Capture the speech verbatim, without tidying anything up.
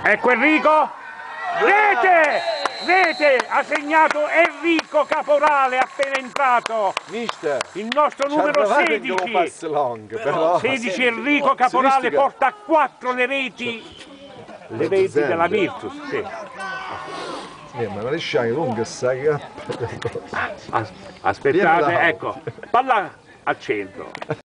Ecco Enrico. Rete! Rete! Ha segnato Enrico Caporale appena entrato. Mister, il nostro numero sedici. Long, però. sedici Enrico Caporale porta a quattro le reti. Le reti della Virtus, sì. Eh, ma la lasciai lunga sai. Aspettate, ecco. Palla al centro.